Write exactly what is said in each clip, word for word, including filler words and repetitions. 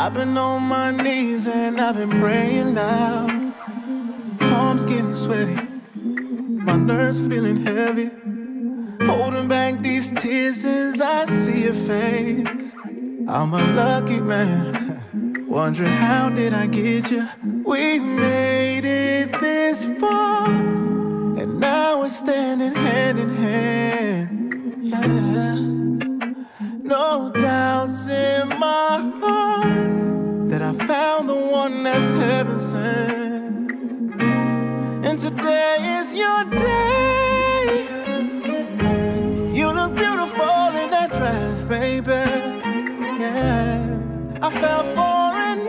I've been on my knees and I've been praying loud. Palms getting sweaty, my nerves feeling heavy, holding back these tears as I see your face. I'm a lucky man, wondering how did I get you. We made it this far, and now we're standing hand in hand. Yeah. No doubts in my heart that I found the one that's heaven sent. And today is your day. You look beautiful in that dress, baby. Yeah, I fell for an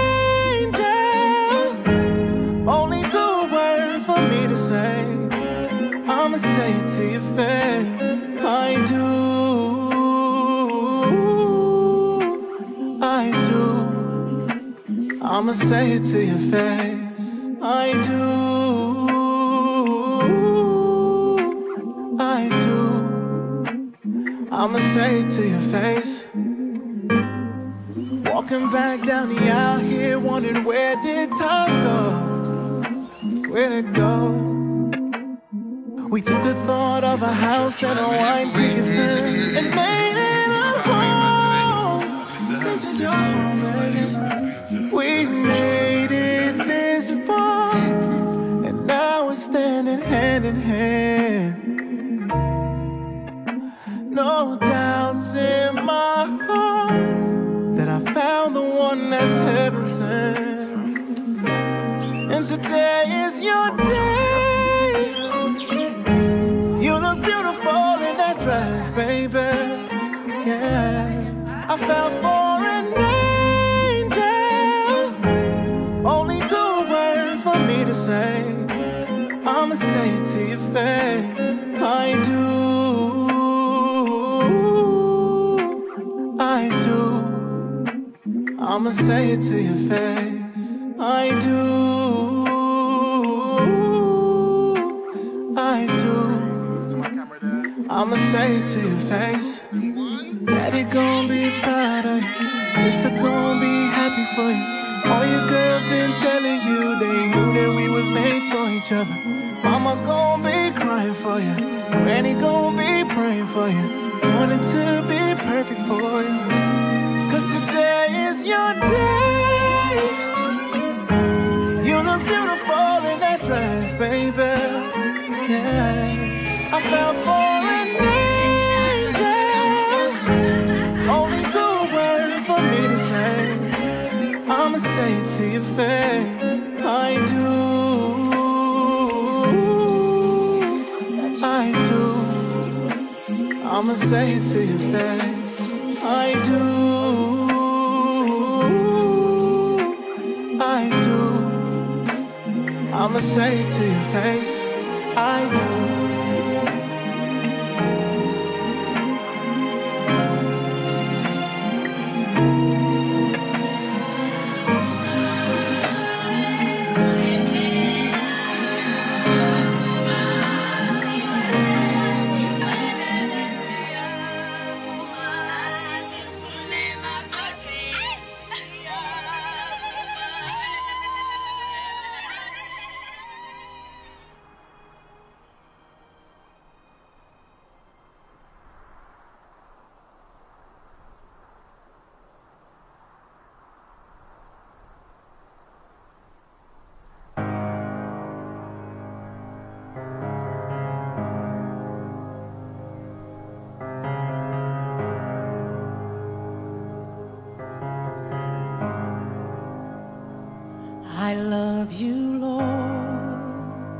angel. Only two words for me to say. I'ma say it to your face. I do, I do. I'ma say it to your face. I do, I do. I'ma say it to your face. Walking back down the aisle here, wondering where did time go? Where'd it go? We took the thought of a house and a wine picket fence and made it a home. This is your home, baby. We made it this far, and now we're standing hand in hand. No doubts in my heart that I found the one that's heaven sent. And today is your day. You look beautiful in that dress, baby. Yeah, I fell for an angel. Only two words for me to say. I'ma say it to your face. I do, I do. I'ma say it to your face. I do, I do. I'ma say it to your face. Daddy gon' be proud of you. Sister gon' be happy for you. All your girls been telling you they knew that we was made for each other. Mama gon' be crying for you. Granny gon' be praying for you. Wanting to be perfect for you. Cause today is your day. You look beautiful in that dress, baby. Yeah, I fell for an angel. Only two words for me to say. I'ma say it to your face. I do, I do. I'ma say it to your face. I do, I do. I'ma say it to your face. I do. I love you, Lord,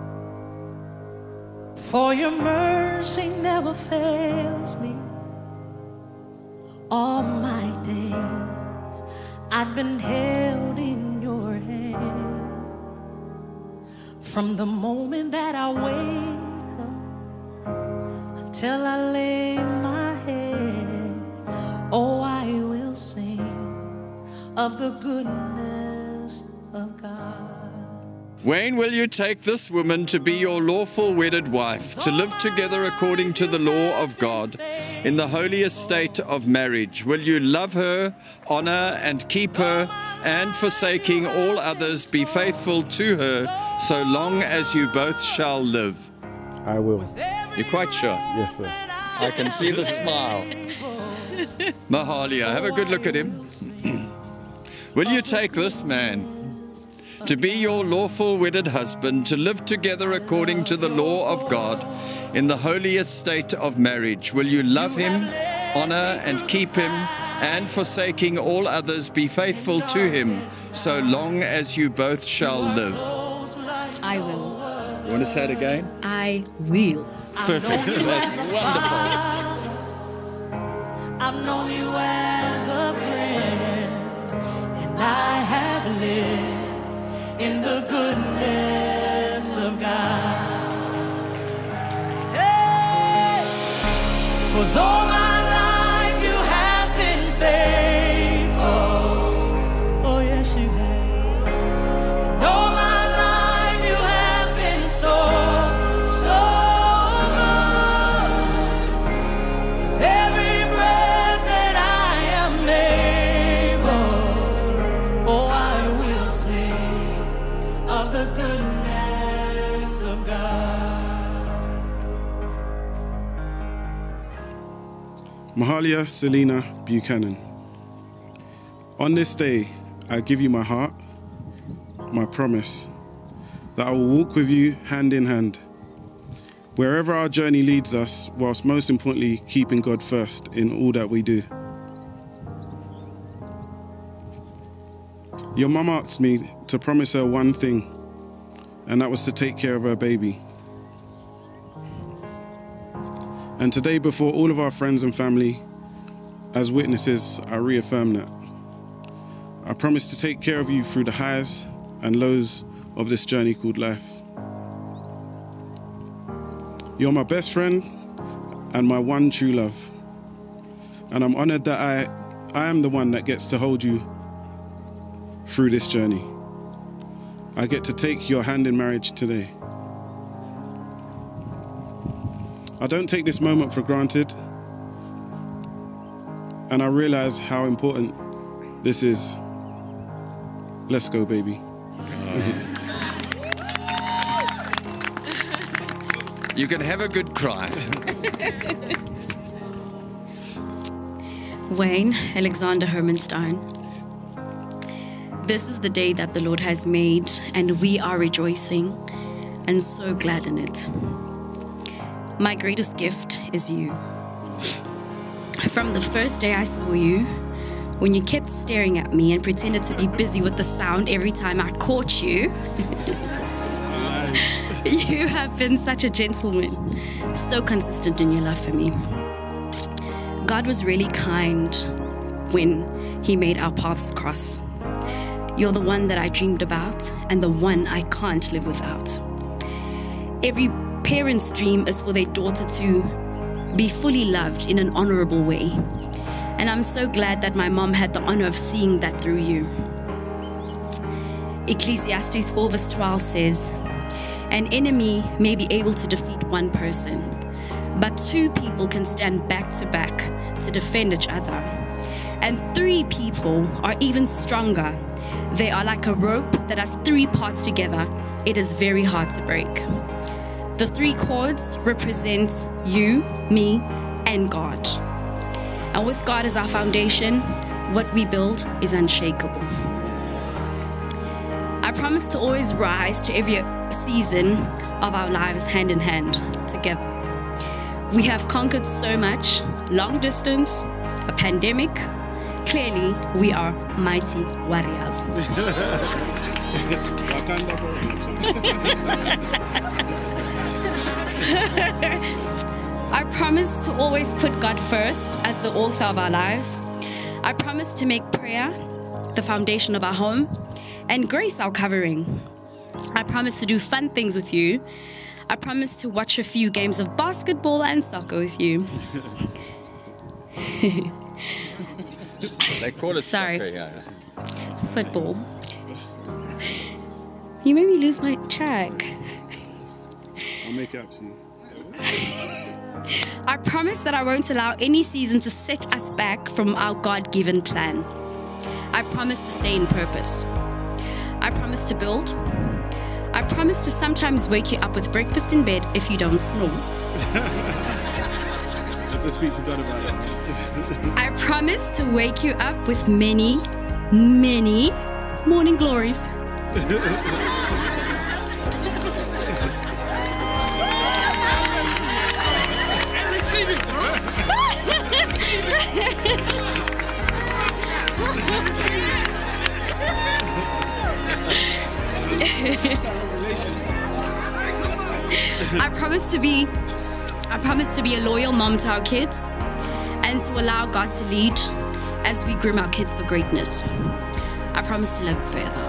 for your mercy never fails me. All my days I've been held in your hand. From the moment that I wake up until I lay my head, oh, I will sing of the goodness of God. Wayne, will you take this woman to be your lawful wedded wife, to live together according to the law of God, in the holiest state of marriage? Will you love her, honor and keep her, and forsaking all others, be faithful to her, so long as you both shall live? I will. You're quite sure? Yes, sir. I can see the smile. Mahalia, have a good look at him. Will you take this man to be your lawful wedded husband, to live together according to the law of God, in the holiest state of marriage? Will you love him, honor and keep him, and forsaking all others, be faithful to him, so long as you both shall live? I will. You want to say it again? I will. Perfect. That's wonderful. I've known you as a friend, and I have lived in the goodness of God. Hey, 'cause all my life you have been faithful. Oh yes, you have. And all my life you have been so, so good. With every breath that I am able, oh, I will sing of the goodness of God. Mahalia Selina Buchanan. On this day, I give you my heart, my promise, that I will walk with you hand in hand, wherever our journey leads us, whilst most importantly, keeping God first in all that we do. Your mum asked me to promise her one thing, and that was to take care of her baby. And today, before all of our friends and family, as witnesses, I reaffirm that. I promise to take care of you through the highs and lows of this journey called life. You're my best friend and my one true love. And I'm honored that I, I am the one that gets to hold you through this journey. I get to take your hand in marriage today. I don't take this moment for granted, and I realize how important this is. Let's go, baby. You can have a good cry. Wayne Alexander Hermanstein. This is the day that the Lord has made, and we are rejoicing and so glad in it. My greatest gift is you. From the first day I saw you, when you kept staring at me and pretended to be busy with the sound every time I caught you, you have been such a gentleman, so consistent in your love for me. God was really kind when He made our paths cross. You're the one that I dreamed about and the one I can't live without. Every parent's dream is for their daughter to be fully loved in an honorable way. And I'm so glad that my mom had the honor of seeing that through you. Ecclesiastes four verse twelve says, an enemy may be able to defeat one person, but two people can stand back to back to defend each other. And three people are even stronger. They are like a rope that has three parts together. It is very hard to break. The three cords represent you, me, and God. And with God as our foundation, what we build is unshakable. I promise to always rise to every season of our lives hand in hand together. We have conquered so much, long distance, a pandemic. Clearly, we are mighty warriors. I promise to always put God first as the author of our lives. I promise to make prayer the foundation of our home and grace our covering. I promise to do fun things with you. I promise to watch a few games of basketball and soccer with you. They call it Sorry. soccer, yeah. Football. You made me lose my track. I'll make it up to you. I promise that I won't allow any season to set us back from our God-given plan. I promise to stay in purpose. I promise to build. I promise to sometimes wake you up with breakfast in bed if you don't snore. Let us speak to God about it. I promise to wake you up with many, many morning glories. I promise to be I promise to be a loyal mom to our kids and to allow God to lead as we groom our kids for greatness. I promise to love you forever.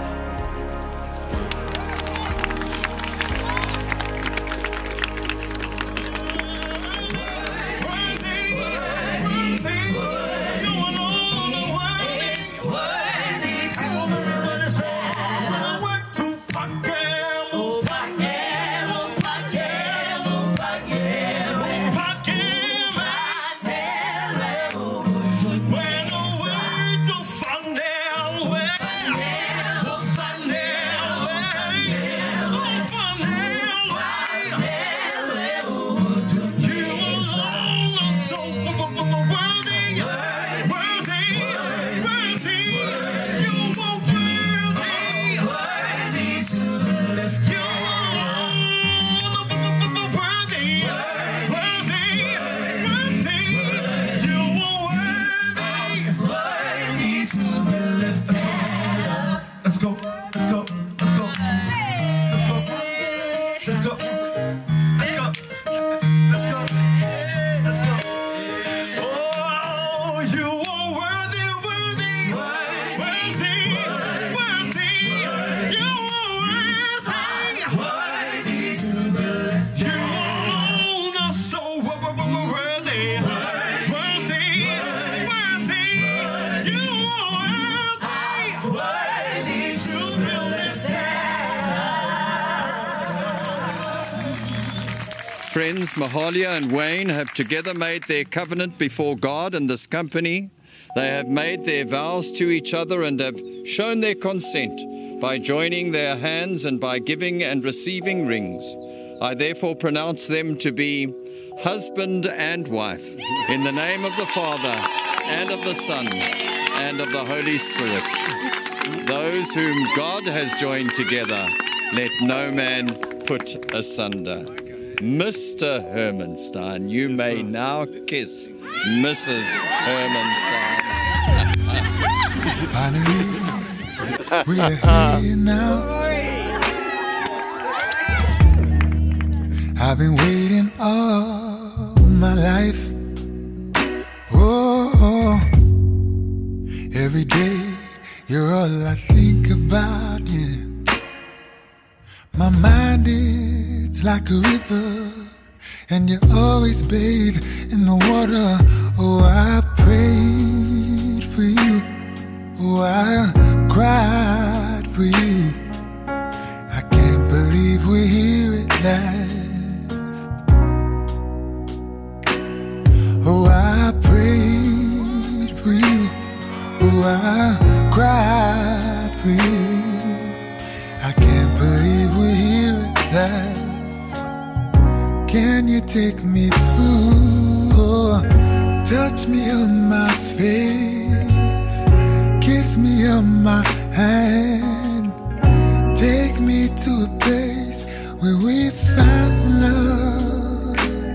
Let's go, let's go, let's go, let's go, let's go, let's go, let's go, let's go. Oh, you are worthy, worthy, worthy, worthy. You are worthy, worthy to be lifted. You alone are so worthy, worthy, worthy. You are worthy to be lifted. Friends, Mahalia and Wayne have together made their covenant before God and this company. They have made their vows to each other and have shown their consent by joining their hands and by giving and receiving rings. I therefore pronounce them to be husband and wife in the name of the Father and of the Son and of the Holy Spirit. Those whom God has joined together, let no man put asunder. Mister Hermanstein, you may now kiss Missus Hermanstein. Finally, we're here now. I've been waiting all my life. Oh, every day you're all I think about, yeah. My mind is like a river, and you always bathe in the water. Oh, I prayed for you. Oh, I cried for you. I can't believe we're here at last. Oh, I prayed for you. Oh, I cried for you. I can't believe we're here at last. Can you take me through? Oh, touch me on my face, kiss me on my hand, take me to a place where we find love.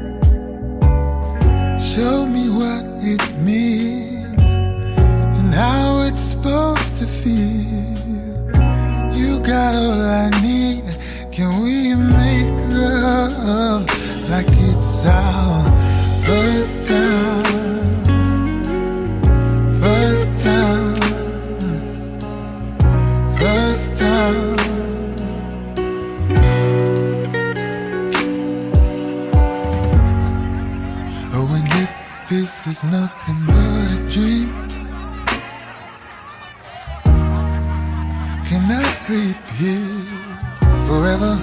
Show me what it means and how it's supposed to feel. You got all I need. Can we make love like it's our first time? First time. First time. Oh, and if this is nothing but a dream, can I sleep here forever.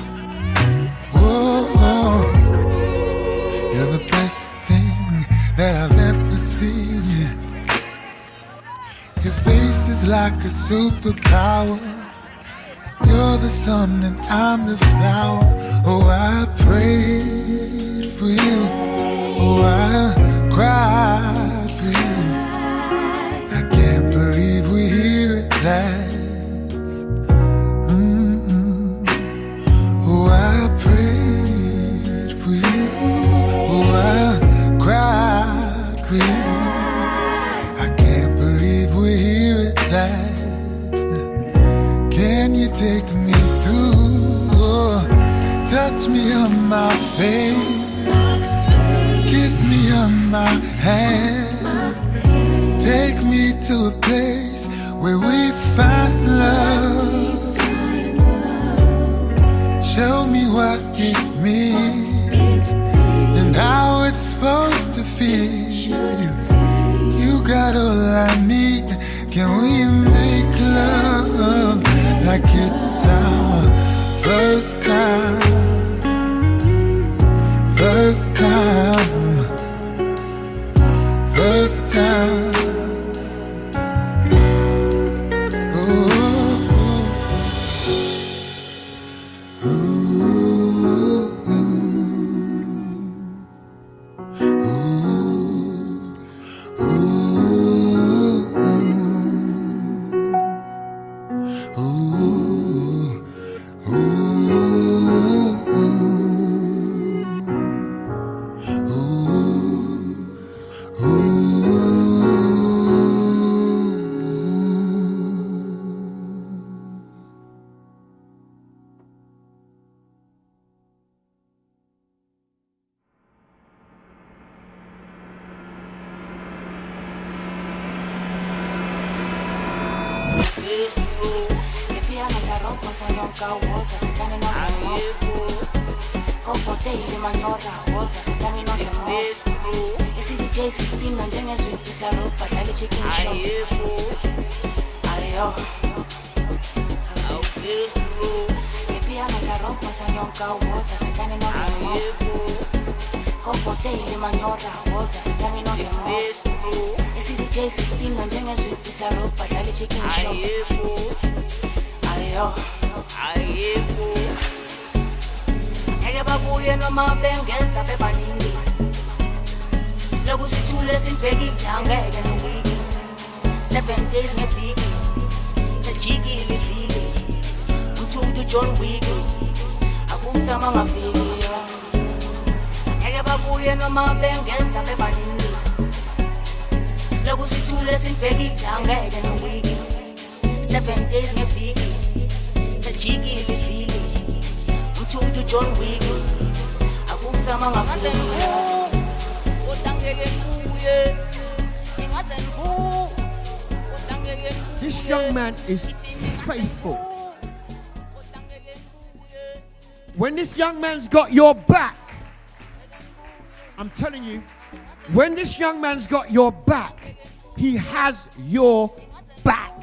Whoa, you're the best thing that I've ever seen. Yeah. Your face is like a superpower. You're the sun and I'm the flower. Oh, I prayed for you. Oh, I cried for you. I can't believe we're here at last. Mm-mm. Oh, I prayed for you. Oh, I cried for you. I can't believe we're here at last. Can you take me through? Oh, touch me on my face. Kiss me on my hand. Take me to a place where we find love. Show me what it means and how it's supposed to feel. You got all I need. Can we make love like it's our first time? First time, first time. Oh, ooh, ooh, ooh, ooh, ooh, ooh. Seven days me biggie, sa jiggy livili, umtudu John Wiggy, akuta mga biggie. Ngeke babuye noma bengenza bebaningi, siloku sithule sibhekile angeke nowigi. Seven days me biggie, sa jiggy livili, umtudu John Wiggy, akuta mga biggie. Utangeke kuye, ingazen ku. This young man is faithful. When this young man's got your back, I'm telling you, when this young man's got your back, he has your back.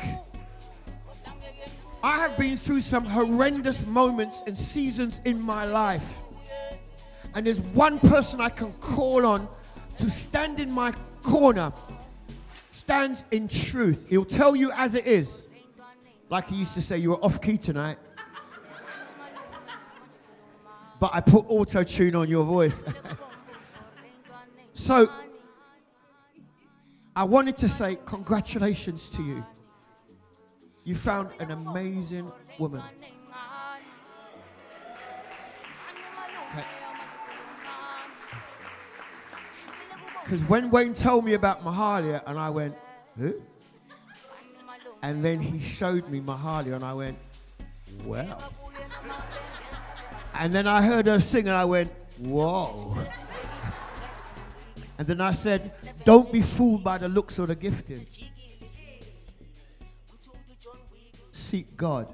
I have been through some horrendous moments and seasons in my life. And there's one person I can call on to stand in my corner. Stands in truth. He'll tell you as it is. Like he used to say, you were off key tonight. But I put auto-tune on your voice. So, I wanted to say congratulations to you. You found an amazing woman. Because when Wayne told me about Mahalia, and I went, who? And then he showed me Mahalia, and I went, well. And then I heard her sing, and I went, whoa. And then I said, don't be fooled by the looks or the gifting. Seek God.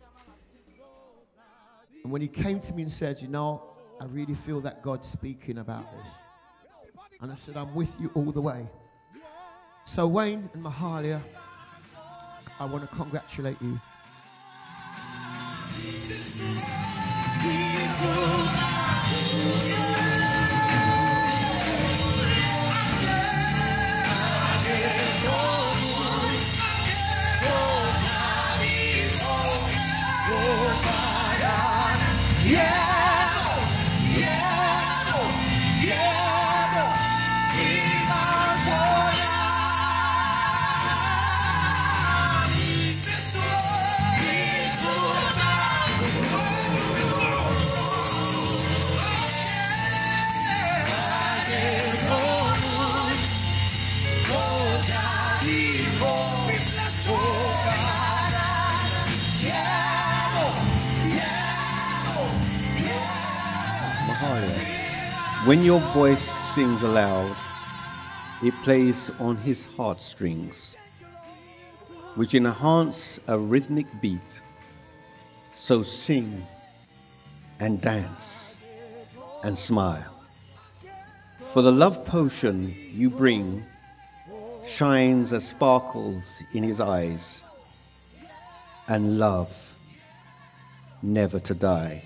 And when he came to me and said, you know, I really feel that God's speaking about this. And I said, I'm with you all the way. So Wayne and Mahalia, I want to congratulate you. When your voice sings aloud, it plays on his heartstrings, which enhance a rhythmic beat. So sing and dance and smile. For the love potion you bring shines as sparkles in his eyes, and love never to die.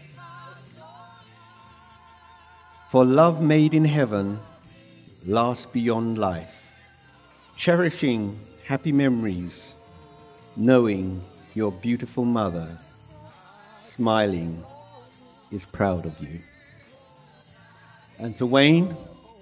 For love made in heaven lasts beyond life, cherishing happy memories, knowing your beautiful mother, smiling, is proud of you. And to Wayne,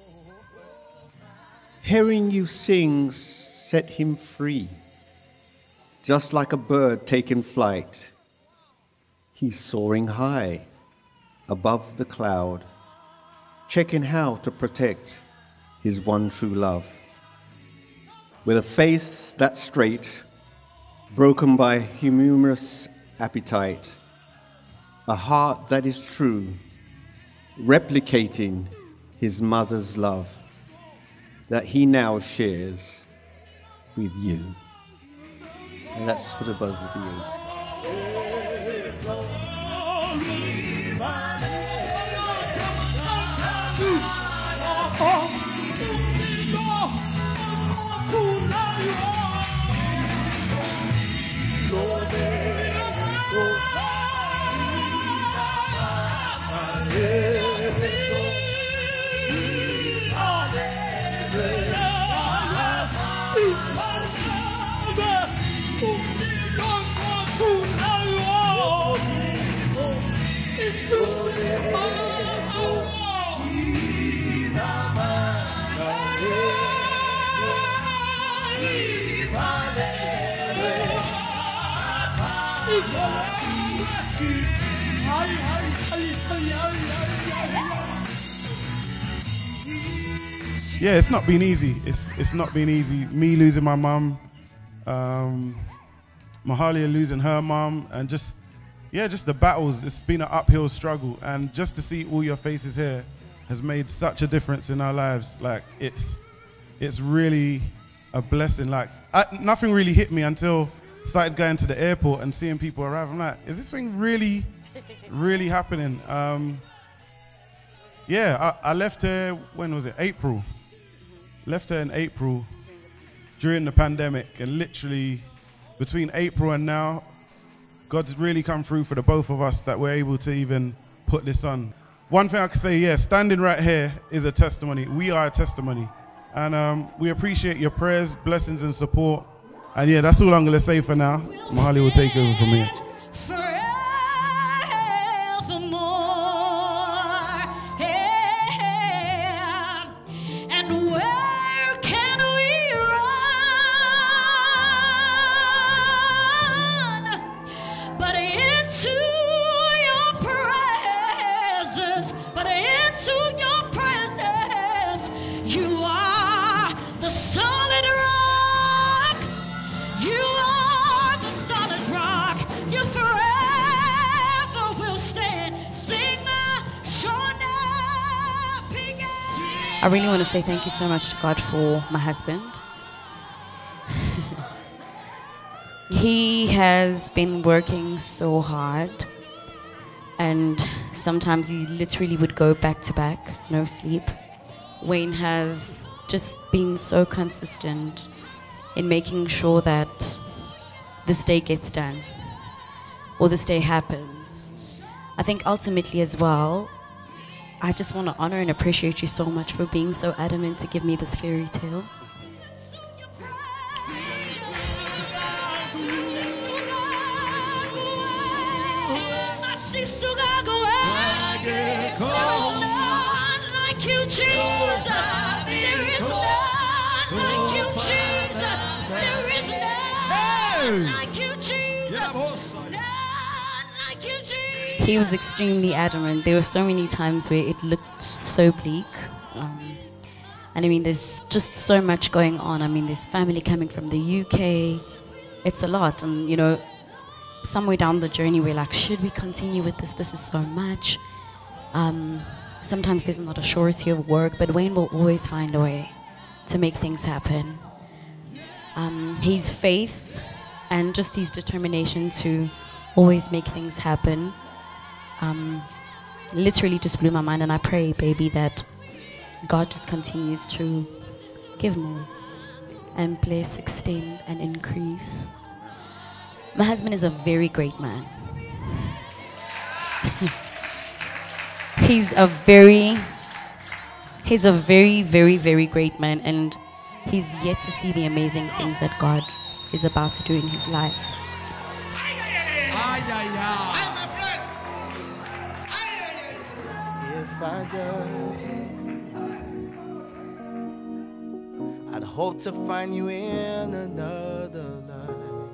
hearing you sing set him free, just like a bird taking flight. He's soaring high above the cloud, checking how to protect his one true love. With a face that's straight, broken by humorous appetite, a heart that is true, replicating his mother's love that he now shares with you. And that's for the both of you. Yeah, it's not been easy. It's it's not been easy. Me losing my mum, um, Mahalia losing her mum, and just yeah, just the battles. It's been an uphill struggle, and just to see all your faces here has made such a difference in our lives. Like it's it's really a blessing. Like I, nothing really hit me until I started going to the airport and seeing people arrive. I'm like, is this thing really, really happening? Um, yeah, I, I left here. When was it? April. Left her in April during the pandemic, and literally between April and now, God's really come through for the both of us that we're able to even put this on. One thing I can say, yeah, standing right here is a testimony. We are a testimony. And um, we appreciate your prayers, blessings, and support. And yeah, that's all I'm going to say for now. Mahalia will take over from here. I really want to say thank you so much to God for my husband. He has been working so hard, and sometimes he literally would go back to back, no sleep. Wayne has just been so consistent in making sure that this day gets done. or this day happens. I think ultimately as well, I just want to honor and appreciate you so much for being so adamant to give me this fairy tale. You, Jesus. There is none like you, Jesus. There is none like you, Jesus. None like you, Jesus. He was extremely adamant. There were so many times where it looked so bleak. Um, and I mean, there's just so much going on. I mean, there's family coming from the U K. It's a lot. And, you know, somewhere down the journey, we're like, should we continue with this? This is so much. Um... Sometimes there's not a surety of work, but Wayne will always find a way to make things happen. Um, his faith and just his determination to always make things happen um, literally just blew my mind. And I pray, baby, that God just continues to give more and bless, extend, and increase. My husband is a very great man. He's a very, he's a very, very, very great man, and he's yet to see the amazing things that God is about to do in his life. If I go, I'd hope to find you in another life,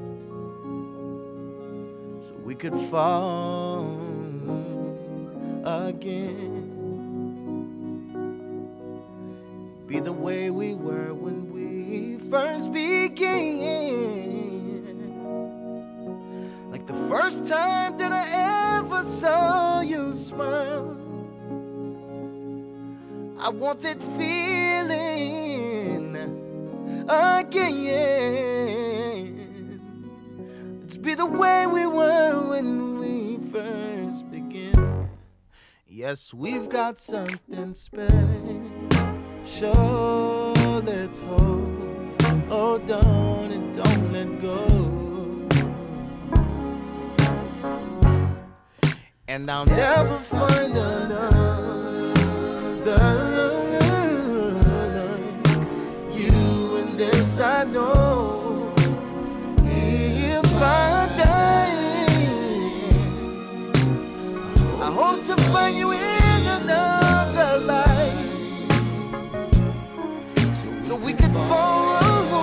so we could fall again, be the way we were when we first began, like the first time that I ever saw you smile. I want that feeling again. Let's be the way we were when we first began. Yes, we've got something special. Let's hold, hold on and don't let go. And I'll never find another you, and this I know. If I die, I hope to find you in another life, so we could fall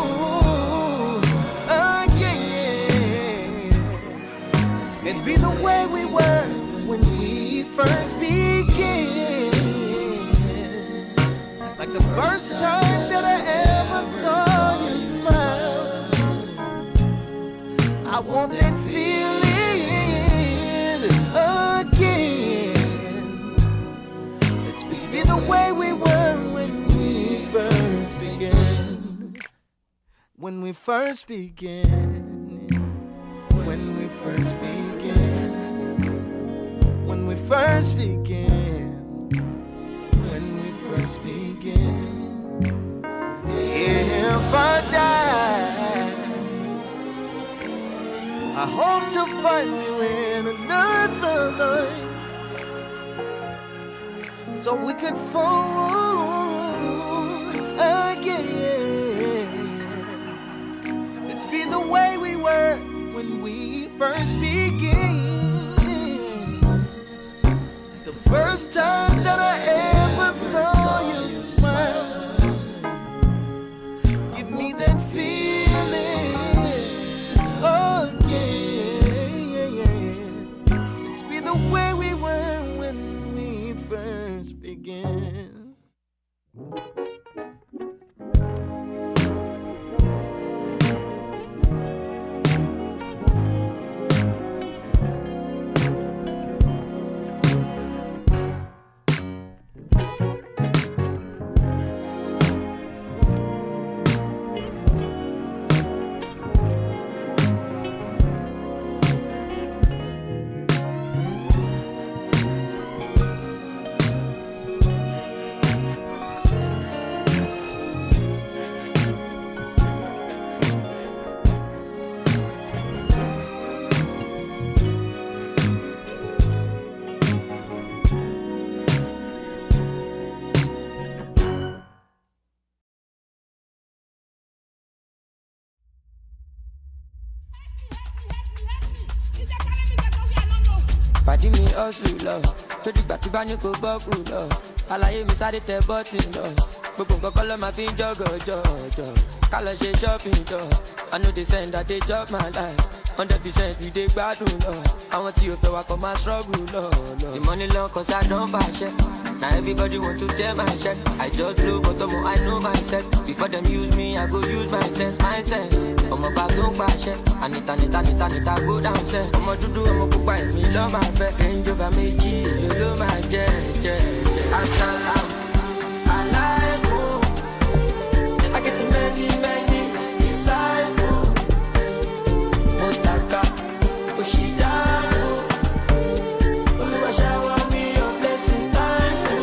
again and be the way we were when we first began, like the first time that I ever saw you smile. I want that feeling again. Let's be the way we were when we first began. When we first began. When we first began. When we first began. When we first began. If I die, I hope to find you in another life, so we could fall again. Let's be the way we were when we first began. The first time that I ever saw you smile. Give me that feeling again. Let's be the way we were when we first began. Pàdí mi hustle lọ, tó dìgbà tí bá ní kò bọ́ọ̀kù lọ. Àlàyé mi sáré tẹ bọ́tì lọ. Gbogbo nǹkan kọ́ ló máa fi ń jọ́gọ̀ jọ̀jọ̀. Ká lọ ṣe shopping jọ. I know they send that they drop my life. Hundred percent we dey gbádùn lọ. Àwọn tí o fẹ́ wa kọ́ máa struggle lọ. The money long cause I don't buy shit. Now everybody want to tear my shirt. I just blow but I'm I know myself. Before them use me, I go use my sense, my sense. I'm about to buy shit. Anita, Anita, Anita, Anita, go down set. I'm a do I'm a pupa, me love my pet. Range over me, G, you love my jet, jet, jet. Assalam, alaikum. I get many, many disciples. Motaka, Oshidano. Oluwa shower me your blessings, time to.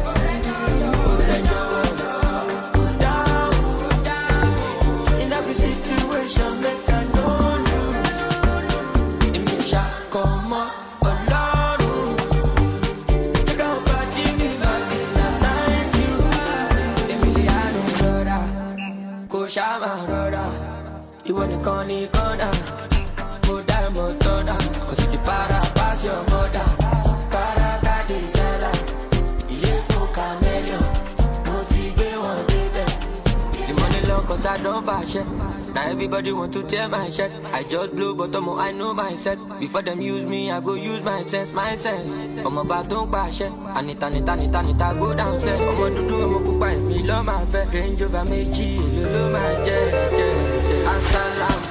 In every situation, make I know you. In me shall come up alone. Check out body, me back is a thank you. Emiliano brother, go shama brother. You want to call me corner, go down more thunder. Cause if you para pass your mother, para kadi sala. Ile fo chameleon, motive one day. The money long cause I don't buy shit. Now everybody want to tear my shirt. I just blow but I'm I know myself. Before them use me, I go use my sense, my sense. I'm about to buy shit. Anita, Anita, Anita, Anita, go down set. I'm gonna do, I'm gonna buy me love my fat. Range over me, G, you love my jet, jet, jet. Assalam.